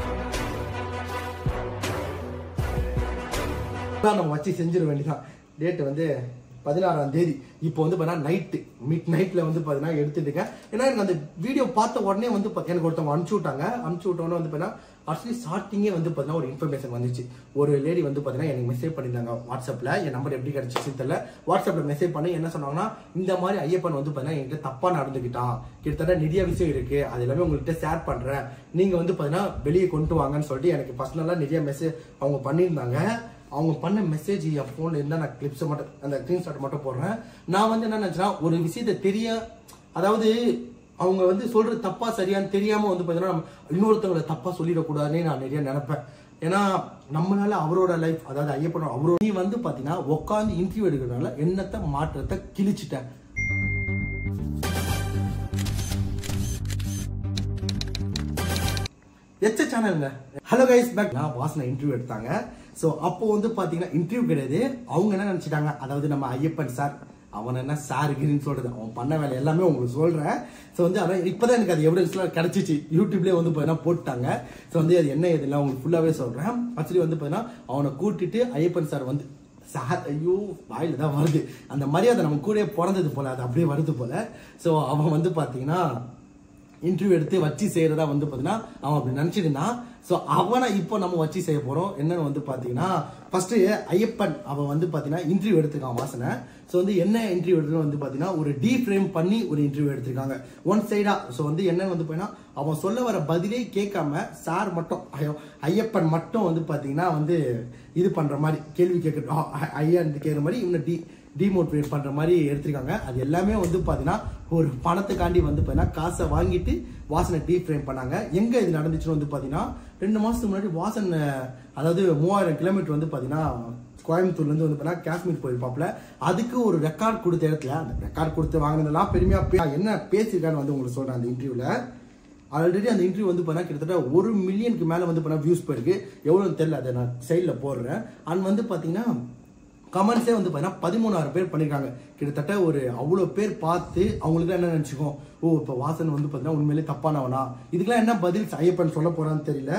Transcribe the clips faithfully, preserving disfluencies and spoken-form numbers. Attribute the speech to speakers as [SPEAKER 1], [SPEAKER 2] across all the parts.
[SPEAKER 1] நம்ம வச்சு செஞ்சிட வேண்டியதான். டேட் வந்து பதினாறாம் தேதி. இப்போ வந்து பார்த்தீங்கன்னா நைட்டு மிட் நைட்ல வந்து பார்த்தீங்கன்னா எடுத்துட்டுருக்கேன். ஏன்னா எனக்கு அந்த வீடியோ பார்த்த உடனே வந்து எனக்கு ஒருத்தவங்க அனுப்பிச்சு விட்டாங்க. அனுப்பிச்சு விட்டோன்னு வந்து பார்த்தீங்கன்னா ஆக்சுவலி ஸ்டார்டிங்கே வந்து பார்த்தீங்கன்னா ஒரு இன்ஃபர்மேஷன் வந்துச்சு. ஒரு லேடி வந்து பார்த்தீங்கன்னா எனக்கு மெசேஜ் பண்ணியிருந்தாங்க வாட்ஸ்அப்பில். என் நம்பர் எப்படி கிடைச்சிச்சு தெரியல. வாட்ஸ்அப்பில் மெசேஜ் பண்ணி என்ன சொன்னாங்கன்னா, இந்த மாதிரி ஐயப்பன் வந்து பார்த்தீங்கன்னா என்கிட்ட தப்பாக நடந்துக்கிட்டான், கிட்டத்தட்ட நிறைய விஷயம் இருக்குது, அது எல்லாமே உங்கள்கிட்ட ஷேர் பண்ணுறேன், நீங்கள் வந்து பார்த்தீங்கன்னா வெளியே கொண்டு வாங்கன்னு சொல்லிட்டு எனக்கு பர்சனலாக நிறைய மெசேஜ் அவங்க பண்ணியிருந்தாங்க. அவங்க பண்ண மெசேஜ் என் ஃபோனில் இருந்தால் நான் கிளிப்ஸை மட்டும் அந்த ஸ்க்ரீன்ஷாட் மட்டும் போடுறேன். நான் வந்து என்ன நினச்சேன்னா, ஒரு விஷயத்தை தெரிய, அதாவது அவங்க வந்து சொல்றது தப்பா சரியான்னு தெரியாம வந்து பார்த்தீங்கன்னா இன்னொருத்தவங்களை தப்பா சொல்லிடக்கூடாதுன்னு நான் நிறைய நினைப்பேன். ஏன்னா நம்மளால அவரோட லைஃப், அதாவது ஐயப்பன் அவரோட, நீ வந்து பார்த்தீங்கன்னா உட்காந்து இன்டர்வியூ எடுக்கிறதுனால என்னத்தை மாற்றத்தை கிழிச்சிட்டேன். எச்ச சேனலுங்க. Hello guys, back. நான் வாசனை இன்டர்வியூ எடுத்தாங்க. ஸோ அப்போ வந்து பார்த்தீங்கன்னா இன்டர்வியூ கிடையாது. அவங்க என்ன நினச்சிட்டாங்க, அதாவது நம்ம ஐயப்பன் சார், அவன் என்ன சார் கிரின்னு சொல்றது, அவன் பண்ண வேலை எல்லாமே உங்களுக்கு சொல்றேன். ஸோ வந்து அதான் இப்போதான் எனக்கு அது எவிடன்ஸ்லாம் கிடைச்சிச்சு. யூடியூப்லேயே வந்து பார்த்தீங்கன்னா போட்டாங்க. ஸோ வந்து அது என்ன இதெல்லாம் உங்களுக்கு ஃபுல்லாகவே சொல்கிறேன். ஆக்சுவலி வந்து பார்த்தீங்கன்னா அவனை கூட்டிட்டு ஐயப்பன் சார் வந்து சார், ஐயோ வாயில தான் வருது, அந்த மரியாதை நம்ம கூட பிறந்தது போல, அது அப்படியே வருது போல. ஸோ அவன் வந்து பார்த்தீங்கன்னா இன்டர்வியூ எடுத்து வச்சு செய்யறதா வந்து பார்த்தீங்கன்னா அவன் அப்படி நினைச்சிருந்தான். ஸோ அவனை இப்போ நம்ம வச்சு செய்ய போறோம். என்னன்னு வந்து பார்த்தீங்கன்னா, ஃபர்ஸ்ட் ஐயப்பன் அவன் வந்து பார்த்தீங்கன்னா இன்டர்வியூ எடுத்திருக்கான் வாசனை. ஸோ வந்து என்ன இன்டர்வியூ எடுத்து வந்து பார்த்தீங்கன்னா ஒரு டீ ஃப்ரேம் பண்ணி ஒரு இன்டர்வியூ எடுத்திருக்காங்க ஒன் சைடா. ஸோ வந்து என்ன வந்து பார்த்தீங்கன்னா அவன் சொல்ல வர பதிலே கேட்காம சார் மட்டும், ஐயப்பன் மட்டும் வந்து பார்த்தீங்கன்னா வந்து இது பண்ற மாதிரி கேள்வி கேட்க, ஐயா கேட்குற மாதிரி இவனை டி டிமோட்டிவேட் பண்ற மாதிரி எடுத்திருக்காங்க. அது எல்லாமே வந்து பாத்தீங்கன்னா ஒரு பணத்துக்காண்டி வந்து பாத்தீங்கன்னா காசை வாங்கிட்டு வாசனை டீ ஃப்ரேம் பண்ணாங்க. எங்க இது நடந்துச்சுன்னு வந்து பாத்தீங்கன்னா ரெண்டு மாசத்துக்கு முன்னாடி வாசன், அதாவது மூவாயிரம் கிலோமீட்டர் வந்து பாத்தீங்கன்னா கோயம்புத்தூர்ல இருந்து வந்து பாத்தீங்கன்னா காஷ்மீர் போயிருப்பாப்ல. அதுக்கு ஒரு ரெக்கார்ட் கொடுத்த இடத்துல, அந்த ரெக்கார்ட் கொடுத்து வாங்கினதெல்லாம் பெருமையா என்ன பேசியிருக்கான்னு வந்து உங்களுக்கு சொல்றேன். அந்த இன்டர்வியூல ஆல்ரெடி அந்த இன்டர்வியூ வந்து பண்ணா கிட்டத்தட்ட ஒரு மில்லியனுக்கு மேல வந்து பண்ணா வியூஸ் போயிருக்கு. எவ்வளவு தெரியல, அதை நான் சைட்ல போடுறேன். அண்ட் வந்து பாத்தீங்கன்னா கமெண்ட்ஸே வந்து பார்த்தீங்கன்னா பதிமூணாயிரம் பேர் பண்ணியிருக்காங்க. கிட்டத்தட்ட ஒரு அவ்வளோ பேர் பார்த்து அவங்களுக்கு என்ன நினச்சிக்கோம், ஓ இப்போ வாசன் வந்து பார்த்தீங்கன்னா உண்மையிலே தப்பானவனா, இதுக்கெல்லாம் என்ன பதில் ஐயப்பன் சொல்ல போறான்னு தெரியல.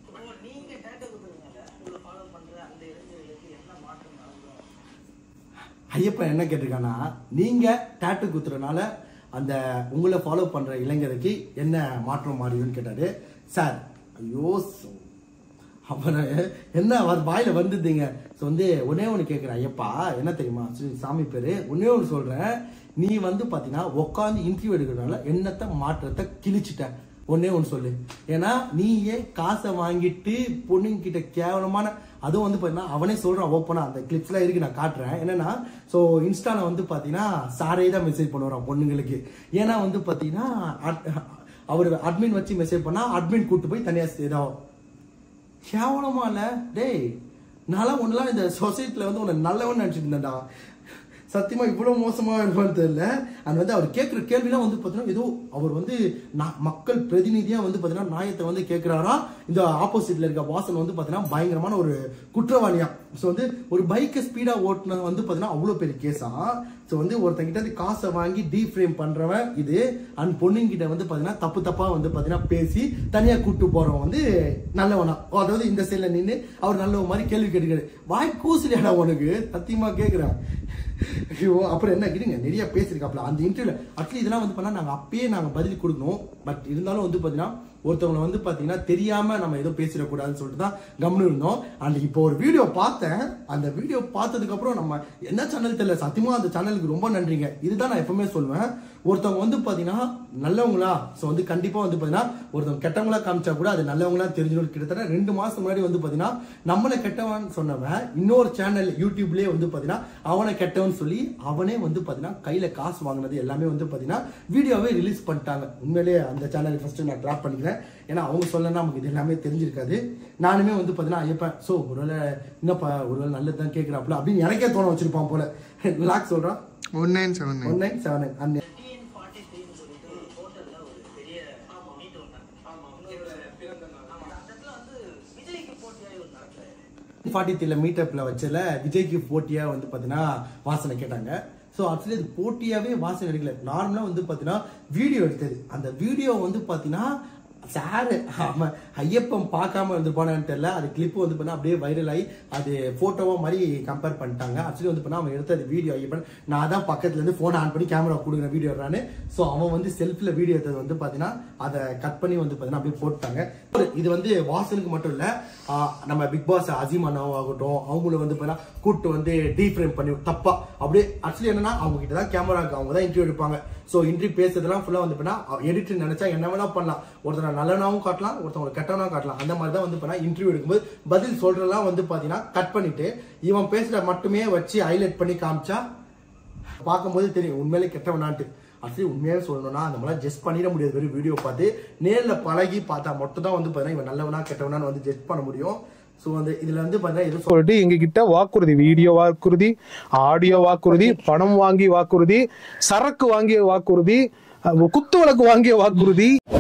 [SPEAKER 1] ஐயப்பன் என்ன கேட்டிருக்கானா, நீங்க டாட்டூ குத்துறதுனால அந்த உங்களை ஃபாலோ பண்ற இளைஞருக்கு என்ன மாற்றம் மாறிடுன்னு கேட்டாரு. சார் ஐயோ அப்புறம் என்ன வாயில வந்துட்டீங்க. ஸோ வந்து ஒன்னே ஒன்று கேட்குறேன், ஐயப்பா என்ன தெரியுமா சாமி பேரு, ஒன்னே ஒன்று சொல்றேன், நீ வந்து பார்த்தீங்கன்னா உட்காந்து இன்டர்வியூ எடுக்கிறதுனால என்னத்தை மாற்றத்தை கிழிச்சிட்ட, ஒன்னே ஒன்று சொல்லு. ஏன்னா நீயே காசை வாங்கிட்டு பொண்ணுங்கிட்ட கேவலமான, அதுவும் வந்து பார்த்தீங்கன்னா அவனே சொல்றான் ஓப்பனா, அந்த கிளிப்ஸ்லாம் இருக்கு நான் காட்டுறேன். என்னன்னா ஸோ இன்ஸ்டால வந்து பார்த்தீங்கன்னா சாரே தான் மெசேஜ் பண்ணுவான் பொண்ணுங்களுக்கு. ஏன்னா வந்து பார்த்தீங்கன்னா அவர் அட்மின் வச்சு மெசேஜ் பண்ணா அட்மின் கூட்டு போய் தனியா ஏதோ கேவலமா இல்ல டேய், நான்லாம் ஒன்னுலாம் இந்த சொசைட்டில வந்து உன்னை நல்லவன் நினைச்சிட்டு இருந்தேன்டா. சத்தியமா இவ்வளவு மோசமா இருக்கும்னு தெரியல. அது வந்து அவர் கேட்கிற கேள்விலாம் வந்து பாத்தீங்கன்னா ஏதோ அவர் வந்து மக்கள் பிரதிநிதியா வந்து பாத்தீங்கன்னா நியாயத்தை வந்து கேட்கிறாரா. இந்த ஆப்போசிட்ல இருக்க வாசன் வந்து பாத்தீங்கன்னா பயங்கரமான ஒரு குற்றவாளியா. ஸோ வந்து ஒரு பைக்கை ஸ்பீடா ஓட்டுன வந்து பாத்தீங்கன்னா அவ்வளவு பெரிய கேஸா. ஸோ வந்து ஒருத்தங்கிட்ட வந்து காசை வாங்கி டீ ஃப்ரேம் பண்றவன் இது, அண்ட் பொண்ணுங்கிட்ட வந்து பாத்தீங்கன்னா தப்பு தப்பா வந்து பாத்தீங்கன்னா பேசி தனியா கூட்டு போறவன் வந்து நல்லவனா. அதாவது இந்த சைட்ல நின்று அவர் நல்லவன் மாதிரி கேள்வி கேட்டுக்காரு. வாய் கூசலியாடா உனக்கு, சத்தியமா கேட்கிறேன். ஐயோ அப்புறம் என்ன கிடுங்க நிறைய பேசியிருக்காப்ல அந்த இன்டர்வியூல. அட்லீஸ்ட் இதெல்லாம் வந்து பண்ணா நாங்க அப்பயே நாங்க பதில் கொடுக்கணும். பட் இருந்தாலும் வந்து பாத்தீங்கன்னா ஒருத்தவங்களை வந்து பாத்தீங்கன்னா தெரியாம நம்ம ஏதோ பேசிடக்கூடாதுன்னு சொல்லிட்டு தான் கம்னு இருந்தோம். அண்ட் இப்போ ஒரு வீடியோ பார்த்தேன். அந்த வீடியோ பார்த்ததுக்கு அப்புறம் நம்ம என்ன சேனல் தெரியல, சத்தியமா அந்த சேனலுக்கு ரொம்ப நன்றிங்க. இதுதான் நான் எப்பவுமே சொல்லுவேன், ஒருத்தவங்க வந்து பாத்தீங்கன்னா நல்லவங்களா, ஸோ வந்து கண்டிப்பா வந்து பாத்தீங்கன்னா ஒருத்தவங்க கெட்டவங்களா காமிச்சா கூட அது நல்லவங்களா தெரிஞ்சிடும். கிட்டத்தட்ட ரெண்டு மாசம் முன்னாடி வந்து பாத்தீங்கன்னா நம்மளை கெட்டவன் சொன்னவன் இன்னொரு சேனல் யூடியூப்லயே வந்து பாத்தீங்கன்னா அவனை கெட்டவன் சொல்லி அவனே வந்து பாத்தீங்கன்னா கையில காசு வாங்கினது எல்லாமே வந்து பாத்தீங்கன்னா வீடியோவே ரிலீஸ் பண்ணிட்டாங்க. உண்மையிலேயே அந்த சேனல் ஃபர்ஸ்ட் நான் டிராப் பண்ணிக்கிறேன். ஏன்னா அவங்க சொல்லனா நமக்கு இது எல்லாமே தெரிஞ்சிருக்காது. நானுமே வந்து பாத்தீங்கன்னா ஐயப்பன் ஸோ ஒருவேளை என்னப்பா ஒருவேளை நல்லதுதான் கேட்கிறாப்புல அப்படின்னு எனக்கே தோண வச்சிருப்பான் போல. லாக் சொல்றான் one nine seven one nine seven அந்த ஃபார்ட்டி த்ரீல மீட்டப்ல வச்சல விஜய்க்கு போட்டியா வந்து பாத்தீங்கன்னா வாசனை கேட்டாங்க. ஸோ ஆக்சுவலி அது போட்டியாவே வாசனை எடுக்கல, நார்மலா வந்து பாத்தீங்கன்னா வீடியோ எடுத்தது. அந்த வீடியோ வந்து பாத்தீங்கன்னா சார் அவன் ஐயப்பன் பார்க்காம வந்து போனான்னு தெரியல. அது கிளிப்பு வந்து பண்ணா அப்படியே வைரல் ஆகி அது போட்டோவா மாதிரி கம்பேர் பண்ணிட்டாங்க. ஆக்சுவலி வந்து பண்ணா அவன் எடுத்த வீடியோ ஐயப்பன் நான் தான் பக்கத்துல இருந்து போன் ஆன் பண்ணி கேமரா கொடுக்குற வீடியோ எடுறான்னு. ஸோ அவன் வந்து செல்ஃப்ல வீடியோ எடுத்தது வந்து பாத்தீங்கன்னா அதை கட் பண்ணி வந்து பாத்தீங்கன்னா அப்படியே போட்டாங்க. இது வந்து வாசனுக்கு மட்டும் இல்ல, நம்ம பிக் பாஸ் அசீம் அண்ணாவும் ஆகட்டும் அவங்கள வந்து பாத்தீங்கன்னா கூட்டு வந்து டீஃப்ரேம் பண்ணி தப்பா அப்படியே ஆக்சுவலி என்னன்னா அவங்க கிட்ட தான் கேமரா இருக்கு, அவங்க தான் இன்டர்வியூ எடுப்பாங்க. ஸோ இன்டர்வியூ பேசுறதுலாம் ஃபுல்லா வந்து பண்ணா எடிட்டர் நினைச்சா என்ன வேணா பண்ணலாம். ஒருத்தர் நல்லவனாவும் காட்டலாம், ஒருத்தவங்க கெட்டவனாவும் காட்டலாம். அந்த மாதிரி தான் வந்து பண்ணா இன்டர்வியூ எடுக்கும்போது பதில் சொல்றதெல்லாம் வந்து பாத்தீங்கன்னா கட் பண்ணிட்டு இவன் பேசுற மட்டுமே வச்சு ஹைலைட் பண்ணி காமிச்சா பார்க்கும்போது தெரியும் உண்மையிலே கெட்டவனான்ட்டு. ஆக்சுவலி உண்மையாக சொல்லணும்னா அந்த மாதிரி ஜஸ்ட் பண்ணிட முடியாது. வெறும் வீடியோ பார்த்து நேரில் பழகி பார்த்தா மட்டும் தான் வந்து பாத்தீங்கன்னா இவன் நல்லவனா கெட்டவனான்னு வந்து ஜட்ஜ் பண்ண முடியும். ஸோ வந்து இதுல வந்து பாத்தீங்கன்னா
[SPEAKER 2] சொல்லிட்டு எங்க கிட்ட வாக்குறுதி, வீடியோ வாக்குறுதி, ஆடியோ வாக்குறுதி, பணம் வாங்கி வாக்குறுதி, சரக்கு வாங்கிய வாக்குறுதி, குத்து விளக்கு வாங்கிய வாக்குறுதி.